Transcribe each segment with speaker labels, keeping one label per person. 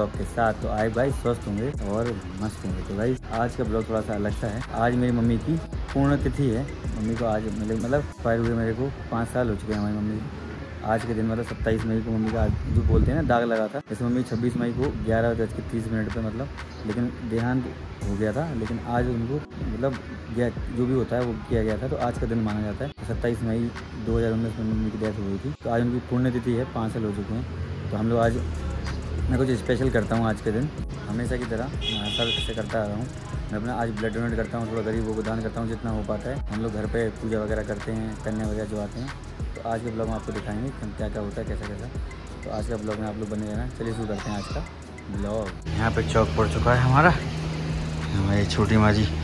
Speaker 1: Blog के साथ। तो आए भाई स्वस्थ होंगे और मस्त होंगे। तो भाई आज का ब्लॉग थोड़ा सा अलग सा है। आज मेरी मम्मी की पूर्ण तिथि है। मम्मी को आज मतलब एक्सपायर हुए मेरे को 5 साल हो चुके हैं हमारी मम्मी। आज के दिन मतलब 27 मई को मम्मी का जो बोलते हैं ना दाग लगा था, जैसे मम्मी 26 मई को 11:30 पे मतलब लेकिन देहांत हो गया था। लेकिन आज उनको मतलब जो भी होता है वो किया गया था, तो आज का दिन माना जाता है। 27 मई 2019 में मम्मी की डेथ हो गई थी, तो आज उनकी पुण्यतिथि है। 5 साल हो चुके हैं। तो हम लोग आज मैं कुछ स्पेशल करता हूँ आज के दिन, हमेशा की तरह मैं हर साल से करता आ रहा हूँ। मैं अपना आज ब्लड डोनेट करता हूँ, थोड़ा गरीबों को दान करता हूँ जितना हो पाता है। हम लोग घर पे पूजा वगैरह करते हैं, कन्या वगैरह जो आते हैं। तो आज के ब्लॉग में आपको दिखाएंगे क्या क्या होता है, कैसा कैसा। तो आज का ब्लॉग में आप लोग बने रहना। चलिए शुरू करते हैं आज का ब्लॉग। यहाँ पे चौक पड़ चुका है हमारा, हमारी छोटी माँ जी।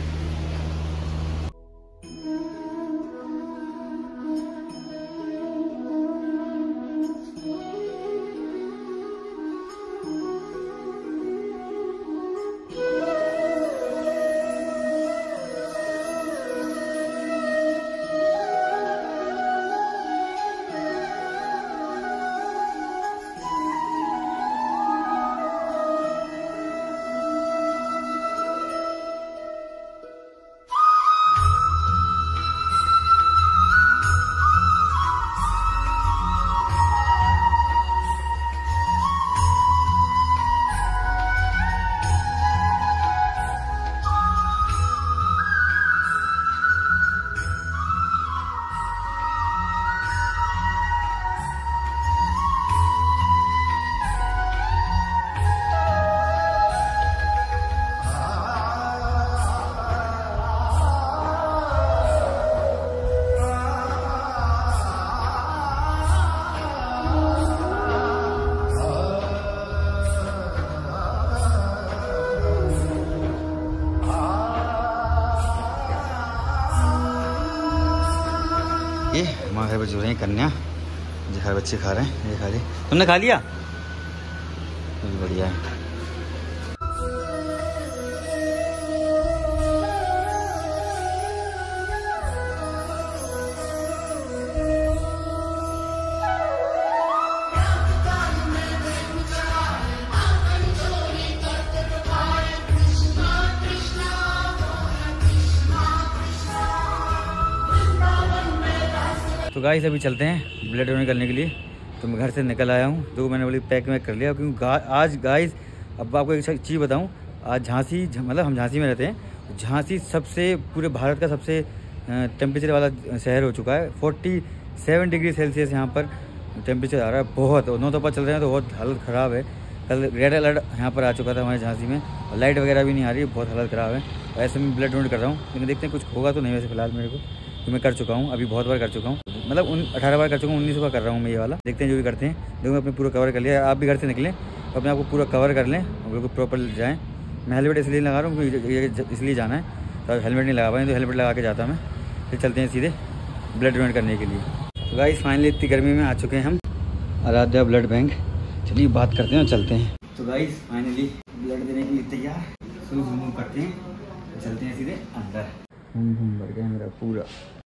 Speaker 1: ये माँ घर बज रही है कन्या, जो हर बच्चे खा रहे हैं। ये खा ली, तुमने खा लिया? बढ़िया है। तो गाइस अभी चलते हैं ब्लड डोनेट करने के लिए। तो मैं घर से निकल आया हूँ, तो मैंने बोली पैक वैक कर लिया। क्योंकि आज गाइस अब आपको एक चीज़ बताऊँ, आज झांसी मतलब हम झांसी में रहते हैं। झांसी सबसे पूरे भारत का सबसे टेम्परेचर वाला शहर हो चुका है। 47 डिग्री सेल्सियस यहाँ पर टेम्परेचर आ रहा है। बहुत 9 तो चल रहे हैं, तो बहुत हालत ख़राब है। कल रेड अलर्ट यहाँ पर आ चुका था हमारे झांसी में, और लाइट वगैरह भी नहीं आ रही है, बहुत हालत ख़राब है। ऐसे में ब्लड डोनेट कर रहा हूँ, लेकिन देखते हैं कुछ होगा तो नहीं। वैसे फिलहाल मेरे को तो मैं कर चुका हूँ, अभी बहुत बार कर चुका हूँ, मतलब 18 बार कर चुका हूँ, 19 बार कर रहा हूँ मैं ये वाला। देखते हैं जो भी करते हैं। देखो मैं अपने पूरा कवर कर लिया। आप भी घर से निकलें तो अपने आपको पूरा कवर कर लें और बिल्कुल प्रॉपर जाएँ। मैं हेलमेट इसलिए लगा रहा हूँ क्योंकि इसलिए जाना है, तो हेलमेट नहीं लगा पाए तो हेलमेट लगा के जाता मैं। फिर चलते हैं सीधे ब्लड डोनेट करने के लिए। तो गाइस फाइनली इतनी गर्मी में आ चुके हैं हम आराध्या ब्लड बैंक। चलिए बात करते हैं और चलते हैं। तो गाइस फाइनली ब्लड देने के लिए तैयार, शुरू करते हैं, चलते हैं सीधे अंदर। भर गया मेरा पूरा।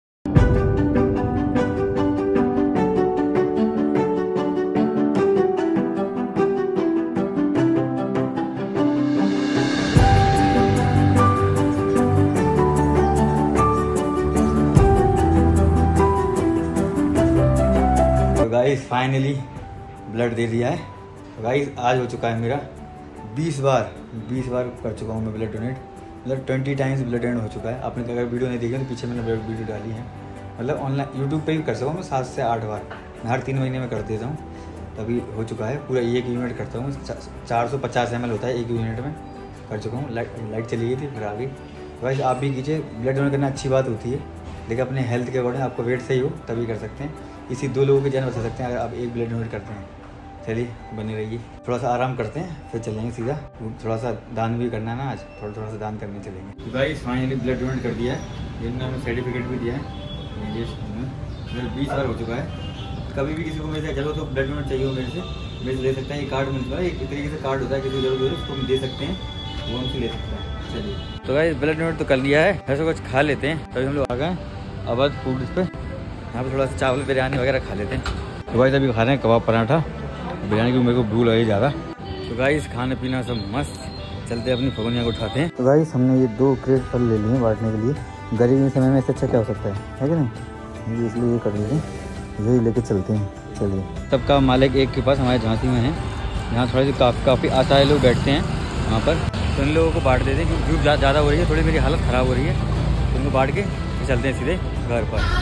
Speaker 1: तो गाइस फाइनली ब्लड दे दिया है। तो गाइस आज हो चुका है मेरा 20 बार कर चुका हूँ मैं ब्लड डोनेट। मतलब 20 टाइम्स ब्लड डोनेट हो चुका है। आपने अगर वीडियो नहीं देखी तो पीछे मैंने ब्लड वीडियो डाली है। मतलब ऑनलाइन यूट्यूब पे भी कर सकता हूँ मैं 7 से 8 बार। मैं हर 3 महीने में कर देता हूँ, तभी हो चुका है पूरा। एक यूनिट करता हूँ, 450 ml होता है एक यूनिट में। कर चुका हूँ। लाइट चली गई थी फिर आ गई। वैसे आप भी कीजिए, ब्लड डोनेट करना अच्छी बात होती है, लेकिन अपने हेल्थ के अकॉर्डिंग आपको वेट सही हो तभी कर सकते हैं। इसी 2 लोगों की जान बचा सकते हैं अगर आप एक ब्लड डोनेट करते हैं। चलिए बने रहिए, थोड़ा सा आराम करते हैं फिर चलेंगे सीधा। थोड़ा सा दान भी करना है ना आज, थोड़ा सा दान करने चलेंगे। तो गाइस फाइनली ब्लड डोनेट कर दिया है। इन्होंने हमें सर्टिफिकेट भी दिया है। मेरे 20 बार हो चुका है। कभी भी किसी को मेरे से जरूरत हो ब्लड डोनेट चाहिए हो मेरे से ले सकते हैं। ये कार्ड मिलता है, एक तरीके से कार्ड होता है, किसी को जरूरत हो उसको हम दे सकते हैं, वो हमसे ले सकते हैं। चलिए तो गाइस ब्लड डोनेट तो कर लिया है, ऐसा कुछ खा लेते हैं। तभी हम लोग आ गए अवध फूड पे। यहाँ पे थोड़ा सा चावल बिरयानी वगैरह खा लेते हैं। तो गाइस अभी खा रहे हैं कबाब पराठा। बिरयानी की मेरे को भूल आई ज़्यादा, तो गाइस खाना पीना सब मस्त, चलते अपनी फगुनिया को उठाते हैं। तो गाइस हमने ये 2 क्रेट फल ले लिए बांटने के लिए। गर्मी के समय में इससे अच्छा क्या हो सकता है कि नहीं, इसलिए ये कर लेते हैं, यही लेके चलते हैं। चलिए, सबका मालिक एक के पास हमारे झांसी में है, यहाँ थोड़ी सी काफ़ी आसानी लोग बैठते हैं वहाँ पर। तो इन लोगों को बांट देते हैं क्योंकि धूप ज़्यादा हो रही है, थोड़ी मेरी हालत ख़राब हो रही है, तो उनको बांट के चलते हैं सीधे घर पर।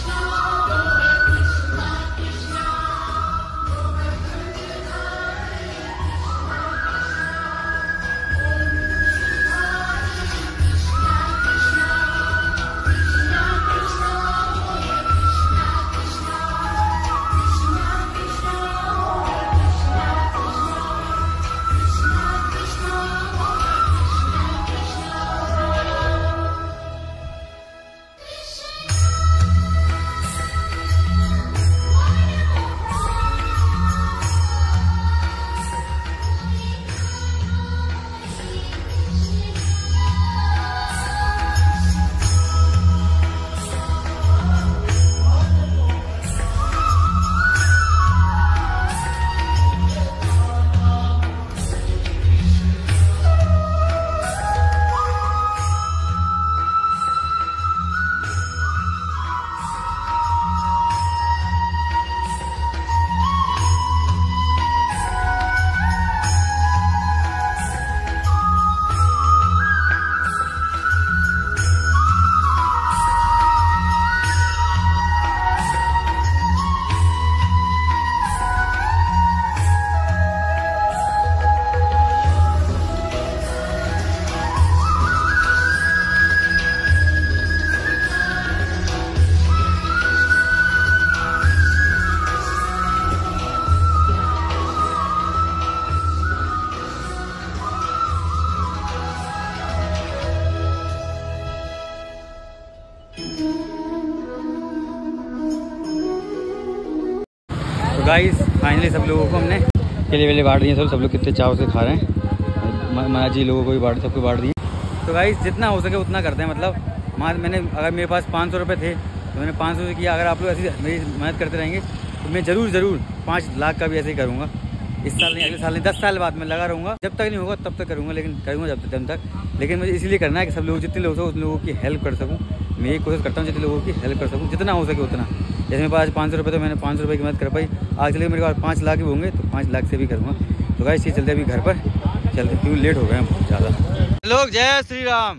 Speaker 1: तो गाइस फाइनली सब लोगों को हमने केले वेले बांट दिए। सब लोग कितने चाव से खा रहे हैं। माँ जी लोगों को भी बांट, सबको बांट दिए। तो गाइस जितना हो सके उतना करते हैं। मतलब मैंने अगर मेरे पास 500 रुपये थे तो मैंने 500 से किया। अगर आप लोग ऐसी मेरी मदद करते रहेंगे तो मैं ज़रूर 5 लाख का भी ऐसे ही करूँगा। इस साल नहीं, अगले साल नहीं, 10 साल बाद मैं लगा रहूँगा। जब तक नहीं होगा तब तक करूँगा, लेकिन करूँगा जब तक। लेकिन मुझे इसलिए करना है कि सब लोग, जितने लोग हो उन लोगों की हेल्प कर सकूँ। मैं यही कोशिश करता हूँ जितने लोगों की हेल्प कर सकूँ, जितना हो सके उतना। जैसे मेरे पास 500 रुपये, तो मैंने 500 रुपये की मदद कर पाई। आज चलिए मेरे पास 5 लाख भी होंगे तो 5 लाख से भी करूँगा। तो गाइस ये चलते अभी घर पर चलते, क्योंकि लेट हो गए हैं बहुत ज़्यादा। लोग जय श्री राम।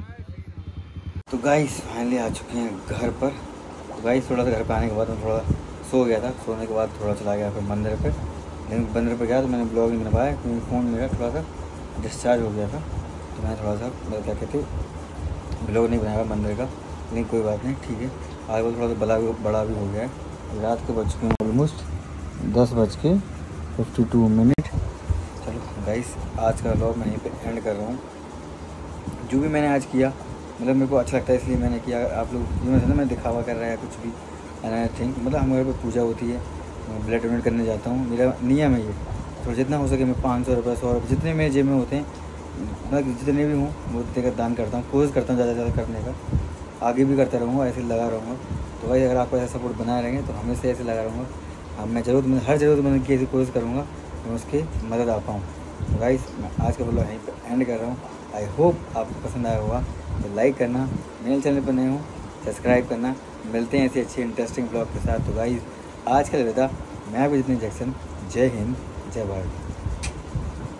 Speaker 1: तो गाइस फाइनली आ चुके हैं घर पर। तो गाइस थोड़ा सा घर पर आने के बाद मैं थोड़ा सो गया था। सोने के बाद थोड़ा चला गया फिर मंदिर पर। लेकिन मंदिर पर गया तो मैंने ब्लॉग नहीं बना पाया क्योंकि फ़ोन मेरा थोड़ा सा डिस्चार्ज हो गया था। तो मैं थोड़ा सा क्या कहते ब्लॉग नहीं बनाया मंदिर का। लेकिन कोई बात नहीं, ठीक है। आज वो थोड़ा सा बड़ा भी हो गया है। रात के बज के ऑलमोस्ट 10:52। चलो गाइस आज का व्लॉग मैं यहीं पे एंड कर रहा हूँ। जो भी मैंने आज किया मतलब मेरे को अच्छा लगता है इसलिए मैंने किया। आप लोग ये मैं दिखावा कर रहा है कुछ भी थिंक, मतलब हमारे पे पूजा होती है, ब्लड डोनेट करने जाता हूँ। मेरा नियम है ये। तो जितना हो सके मैं 500 रुपये 100 रुपये जितने मेरे जेब में होते हैं, मतलब जितने भी हूँ वो देकर दान करता हूँ। कोशिश करता हूँ ज़्यादा से ज़्यादा करने का। आगे भी करता रहूँगा, ऐसे लगा रहूँगा। तो भाई अगर आपको ऐसा सपोर्ट बनाए रहेंगे तो हमेशा ऐसे लगा रहूँगा। अब मैं हर ज़रूरतमंद की ऐसी कोशिश करूँगा कि मैं उसकी मदद आ पाऊँ। तो गाइस मैं आज का व्लॉग यहीं पर एंड कर रहा हूँ। आई होप आपको पसंद आया होगा। तो लाइक करना, मेरे चैनल पर नए हो सब्सक्राइब करना। मिलते हैं ऐसे अच्छे इंटरेस्टिंग ब्लॉग के साथ। तो गाइस आज के लिए विदा। मैं भी जितनी जैक्सन। जय हिंद, जय भारत।